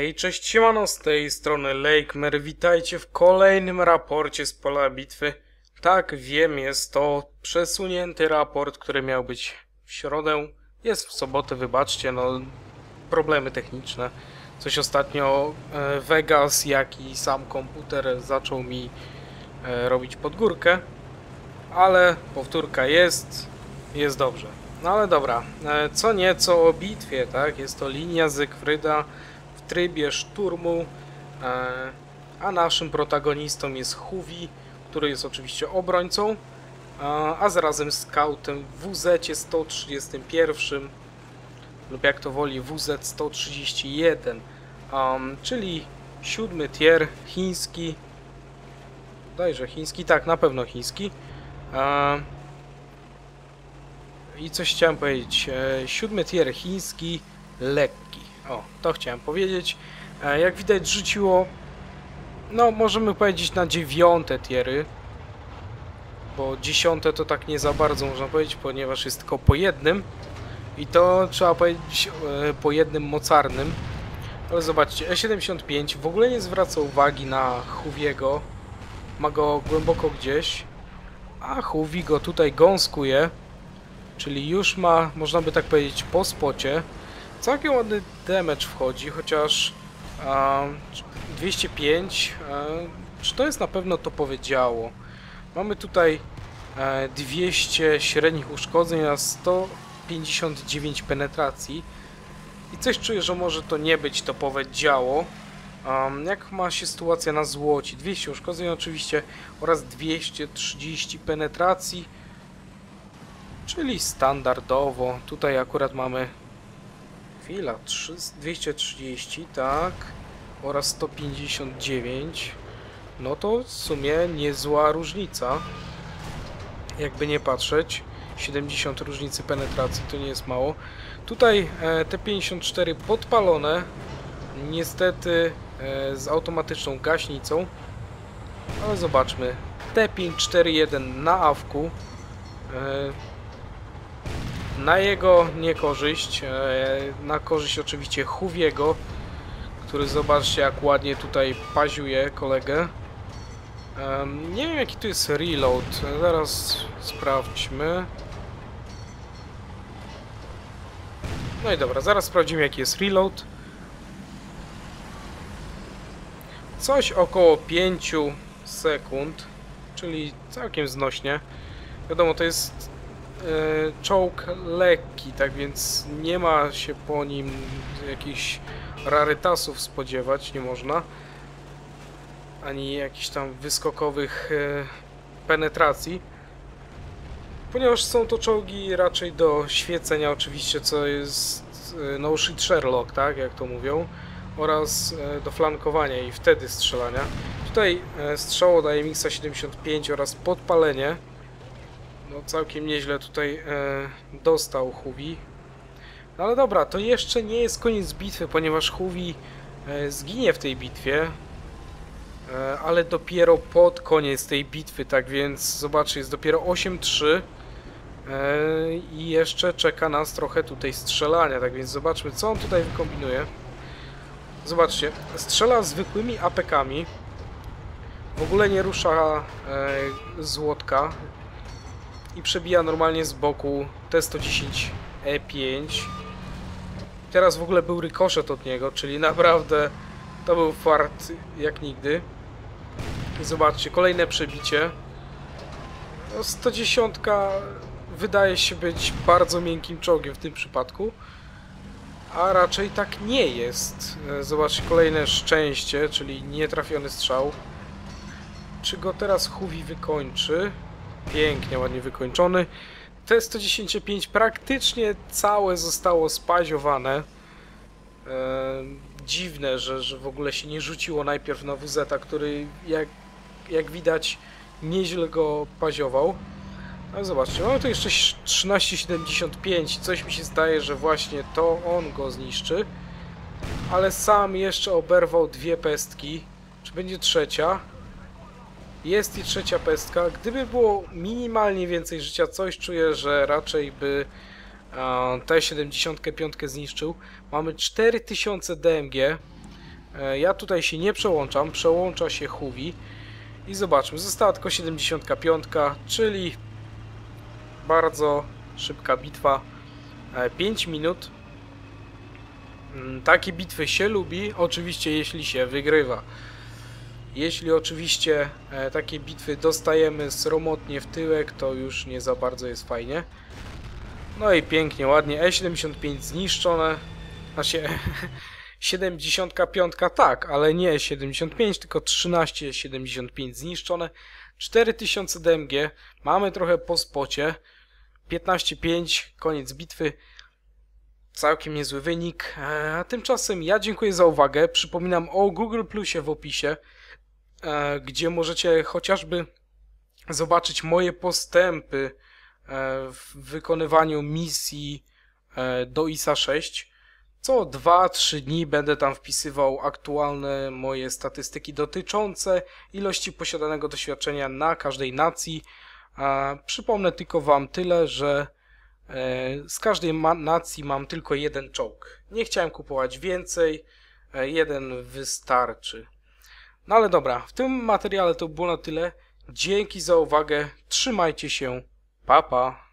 Hej, cześć, siemano, z tej strony Lakemer, witajcie w kolejnym raporcie z pola bitwy. Tak, wiem, jest to przesunięty raport, który miał być w środę, jest w sobotę, wybaczcie, no problemy techniczne. Coś ostatnio Vegas, jak i sam komputer zaczął mi robić podgórkę, ale powtórka jest dobrze. No ale dobra, co nieco o bitwie, tak, jest to linia Zygfryda w trybie szturmu, a naszym protagonistą jest Huwi, który jest oczywiście obrońcą, a zarazem skautem w WZ-131 lub jak to woli WZ-131, czyli 7 tier chiński, dajże chiński, tak, na pewno chiński. I coś chciałem powiedzieć, 7 tier chiński, lekki, o, to chciałem powiedzieć. Jak widać rzuciło, no możemy powiedzieć na 9 tiery, bo 10 to tak nie za bardzo można powiedzieć, ponieważ jest tylko po jednym i to trzeba powiedzieć po jednym mocarnym. Ale zobaczcie, E75 w ogóle nie zwraca uwagi na Huwiego, ma go głęboko gdzieś, a Huwi go tutaj gąskuje. Czyli już ma, można by tak powiedzieć, po spocie. Całkiem ładny damage wchodzi, chociaż 205, czy to jest na pewno topowe działo? Mamy tutaj 200 średnich uszkodzeń na 159 penetracji. I coś czuję, że może to nie być topowe działo. Jak ma się sytuacja na złocie? 200 uszkodzeń oczywiście oraz 230 penetracji. Czyli standardowo, tutaj akurat mamy, chwila, 230, tak, oraz 159, no to w sumie niezła różnica, jakby nie patrzeć, 70 różnicy penetracji to nie jest mało. Tutaj te 54 podpalone, niestety z automatyczną gaśnicą, ale zobaczmy, T541 na awku, na jego niekorzyść, na korzyść oczywiście Huwiego, który zobaczcie jak ładnie tutaj paziuje kolegę. Nie wiem jaki tu jest reload, zaraz sprawdźmy. No i dobra, zaraz sprawdzimy jaki jest reload. Coś około 5 sekund, czyli całkiem znośnie. Wiadomo, to jest czołg lekki, tak więc nie ma się po nim jakichś rarytasów spodziewać, nie można. Ani jakichś tam wyskokowych penetracji. Ponieważ są to czołgi raczej do świecenia oczywiście, co jest no shit Sherlock, tak jak to mówią. Oraz do flankowania i wtedy strzelania. Tutaj strzało daje Mixa 75 oraz podpalenie. No całkiem nieźle tutaj dostał Huwi. No ale dobra, to jeszcze nie jest koniec bitwy, ponieważ Huwi zginie w tej bitwie. Ale dopiero pod koniec tej bitwy, tak więc zobaczcie, jest dopiero 8-3. I jeszcze czeka nas trochę tutaj strzelania, tak więc zobaczmy co on tutaj wykombinuje. Zobaczcie, strzela zwykłymi APK-ami. W ogóle nie rusza złotka. I przebija normalnie z boku T110E5. Teraz w ogóle był rykoszet od niego, czyli naprawdę to był fart jak nigdy. I zobaczcie, kolejne przebicie. No, 110 wydaje się być bardzo miękkim czołgiem w tym przypadku. A raczej tak nie jest. Zobaczcie, kolejne szczęście, czyli nietrafiony strzał. Czy go teraz Huwi wykończy? Pięknie, ładnie wykończony. T110-5 praktycznie całe zostało spaziowane. Dziwne, że w ogóle się nie rzuciło najpierw na WZ-a, który jak widać nieźle go paziował. Ale zobaczcie, mamy tu jeszcze 1375. Coś mi się zdaje, że właśnie to on go zniszczy. Ale sam jeszcze oberwał dwie pestki. Czy będzie trzecia? Jest i trzecia pestka. Gdyby było minimalnie więcej życia, coś czuję, że raczej by T75 zniszczył. Mamy 4000 DMG. Ja tutaj się nie przełączam, przełącza się Huwi. I zobaczmy, została tylko 75, czyli bardzo szybka bitwa. 5 minut. Takie bitwy się lubi, oczywiście jeśli się wygrywa. Jeśli oczywiście takie bitwy dostajemy sromotnie w tyłek, to już nie za bardzo jest fajnie. No i pięknie, ładnie. E75 zniszczone. Znaczy 75 tak, ale nie 75, tylko 1375 zniszczone. 4000 DMG. Mamy trochę po spocie. 15-5, koniec bitwy. Całkiem niezły wynik. A tymczasem ja dziękuję za uwagę. Przypominam o Google Plusie w opisie, gdzie możecie chociażby zobaczyć moje postępy w wykonywaniu misji do ISA 6. Co 2-3 dni będę tam wpisywał aktualne moje statystyki dotyczące ilości posiadanego doświadczenia na każdej nacji. Przypomnę tylko wam tyle, że z każdej nacji mam tylko jeden czołg. Nie chciałem kupować więcej, jeden wystarczy. No ale dobra, w tym materiale to było na tyle. Dzięki za uwagę, trzymajcie się, pa pa!